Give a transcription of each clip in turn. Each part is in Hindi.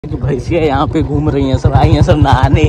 भैंसियाँ यहाँ पे घूम रही हैं, सब आई हैं सब नहाने।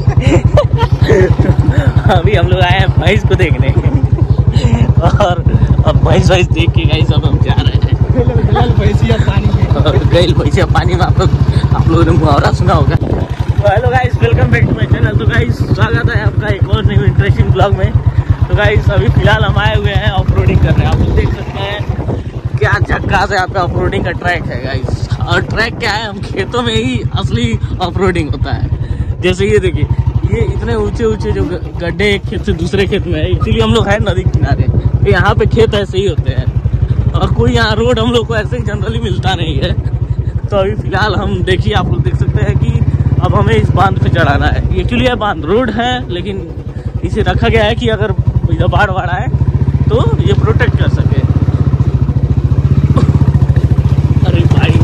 अभी हम लोग आए हैं भैंस को देखने और अब भैंस देख के गाइस अब हम जा रहे हैं भैंसिया पानी में। गई भैंसिया पानी में आप लोगों ने मुहावरा सुना होगा। तो hello guys, welcome back to my channel. तो गाइस स्वागत है आपका एक और न्यू इंटरेस्टिंग ब्लॉग में। तो गाइस अभी फिलहाल हम आए हुए हैं ऑफ रोडिंग कर रहे हैं। आप लोग देख सकते हैं क्या झक्कास है आपका ऑफ रोडिंग का ट्रैक है गाइस। और ट्रैक क्या है, हम खेतों में ही असली ऑफ रोडिंग होता है। जैसे ये देखिए, ये इतने ऊंचे ऊंचे जो गड्ढे एक खेत से दूसरे खेत में है, इसीलिए हम लोग हैं नदी किनारे। तो यहाँ पे खेत ऐसे ही होते हैं और कोई यहाँ रोड हम लोग को ऐसे ही जनरली मिलता नहीं है। तो अभी फिलहाल हम देखिए, आप लोग देख सकते हैं कि अब हमें इस बांध पे चढ़ाना है। एक्चुअली यह बांध रोड है, लेकिन इसे रखा गया है कि अगर बाढ़ आए तो ये प्रोटेक्ट कर सके। अरे भाई,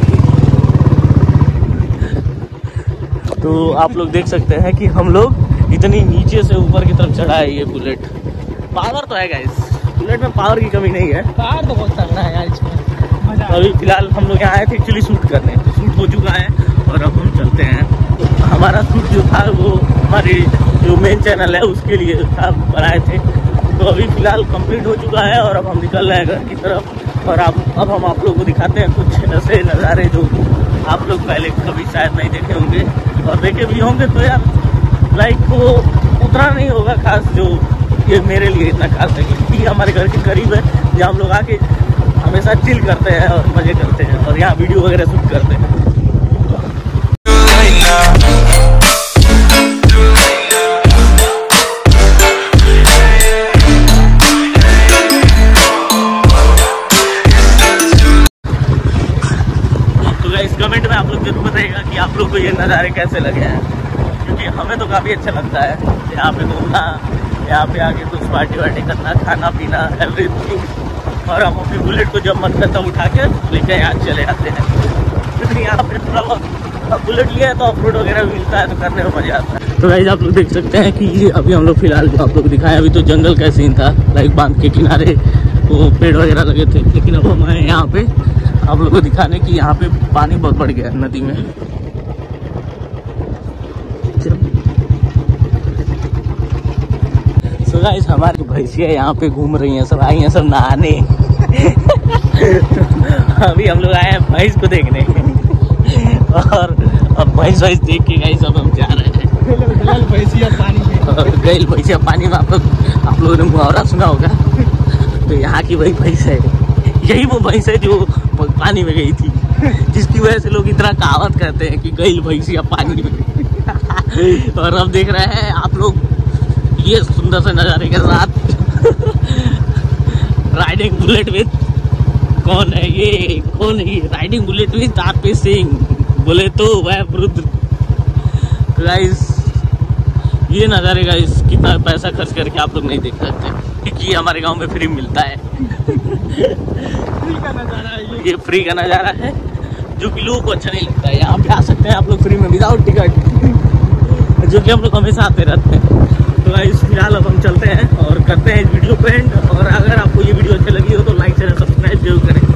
तो आप लोग देख सकते हैं कि हम लोग इतनी नीचे से ऊपर की तरफ चढ़ा है। ये बुलेट पावर तो है गाइस, बुलेट में पावर की कमी नहीं है, पावर तो बहुत तगड़ा है यार इसमें। तो अभी फिलहाल हम लोग यहाँ आए थे एक्चुअली शूट करने, तो शूट हो चुका है और अब हम चलते हैं। तो हमारा शूट जो था वो हमारी जो मेन चैनल है उसके लिए था, बनाए थे। तो अभी फिलहाल कंप्लीट हो चुका है और अब हम निकल रहे हैं घर की तरफ। और अब हम आप लोगों को दिखाते हैं कुछ ऐसे नज़ारे जो आप लोग पहले कभी शायद नहीं देखे होंगे, और देखे भी होंगे तो यार लाइक वो उतना नहीं होगा खास जो ये मेरे लिए इतना खास है, क्योंकि हमारे घर के करीब है जहाँ हम लोग आके हमेशा चिल करते हैं और मज़े करते हैं और यहाँ वीडियो वगैरह शूट करते हैं। कमेंट में आप लोग जरूर बताइएगा कि आप लोग को ये नज़ारे कैसे लगे हैं, क्योंकि हमें तो काफ़ी अच्छा लगता है यहाँ पे घूमना, यहाँ पे आके कुछ पार्टी वार्टी करना, खाना पीना एवरीथिंग। और हम अपनी बुलेट को जब मन करता उठा के लेके यहाँ चले आते हैं, क्योंकि यहाँ पे थोड़ा बहुत बुलेट लिया है तो ऑफ रोड वगैरह भी मिलता है, तो करने में मज़ा आता है। तो गाइस आप लोग देख सकते हैं कि अभी हम लोग फिलहाल जो आप लोग दिखाएं, अभी तो जंगल का सीन था, लाइक बांध के किनारे वो पेड़ वगैरह लगे थे, लेकिन अब हम आए यहाँ पे आप लोगों को दिखाने की यहाँ पे पानी बहुत बढ़ गया है नदी में। सो गाइस हमारी भैंसियाँ यहाँ पे घूम रही हैं, सब आई हैं सब नहाने। अभी हम लोग आए हैं भैंस को देखने और अब भैंस देख के गाइस अब हम जा रहे हैं भैंसिया पानी में। गई भैंसिया पानी में, आप लोगों ने मुहावरा सुना होगा। तो यहाँ की वही भैंस है, यही वो भैंस है जो पानी में गई थी, जिसकी वजह से लोग इतना कहावत करते हैं कि गई भैंसिया पानी में। और अब देख रहे हैं आप लोग ये सुंदर से नज़ारे के साथ राइडिंग बुलेट विद कौन है ये riding Bullet with RP Singh, बोले तो वह रुद्र। गाइस ये नज़ारे गाइस कितना पैसा खर्च करके आप लोग नहीं देख सकते, क्योंकि हमारे गांव में फ्री मिलता है। फ्री का नज़ारा है ये फ्री का नज़ारा है जो कि लोगों को अच्छा नहीं लगता है। यहाँ पे आ सकते हैं आप लोग फ्री में विदाउट टिकट, जो कि हम लोग हमेशा आते रहते हैं। तो गाइस फिलहाल अब हम चलते हैं और करते हैं इस वीडियो को एंड। और अगर आपको ये वीडियो अच्छी लगी हो तो लाइक शेयर सब्सक्राइब जरूर करें।